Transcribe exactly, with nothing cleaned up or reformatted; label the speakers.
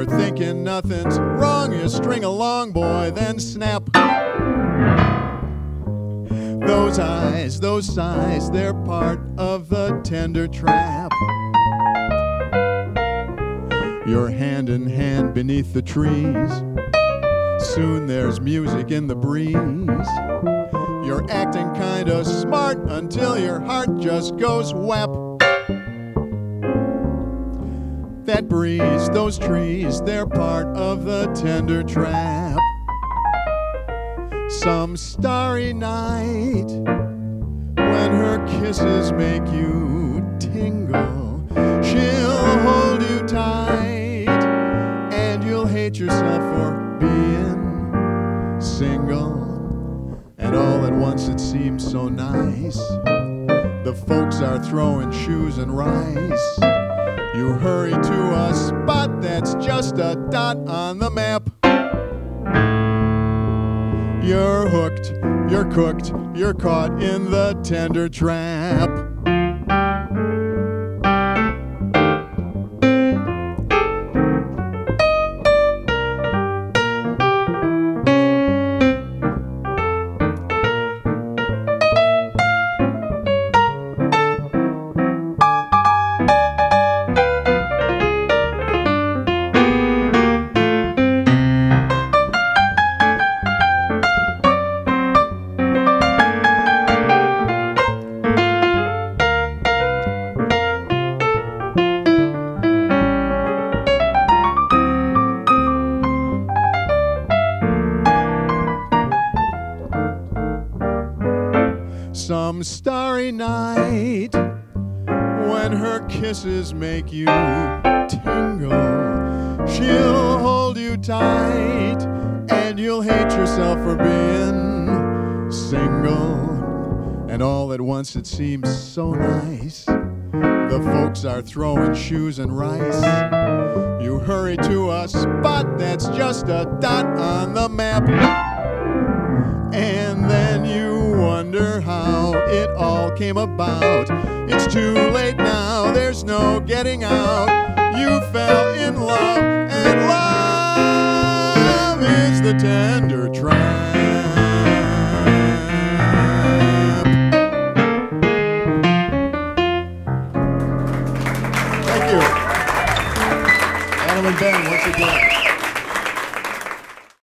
Speaker 1: You're thinking nothing's wrong, you string along, boy, then snap. Those eyes, those sighs, they're part of the tender trap. You're hand in hand beneath the trees. Soon there's music in the breeze. You're acting kinda smart until your heart just goes whap. That breeze, those trees, they're part of the tender trap. Some starry night, when her kisses make you tingle, she'll hold you tight, and you'll hate yourself for being single. And all at once it seems so nice. The folks are throwing shoes and rice. You hurry to a spot that's just a dot on the map. You're hooked, you're cooked, you're caught in the tender trap. Some starry night, when her kisses make you tingle, she'll hold you tight, and you'll hate yourself for being single. And all at once it seems so nice. The folks are throwing shoes and rice. You hurry to a spot that's just a dot on the map. And then you wonder how it all came about. It's too late now, there's no getting out. You fell in love, and love is the tender trap. Thank you. Adam and Ben, once again.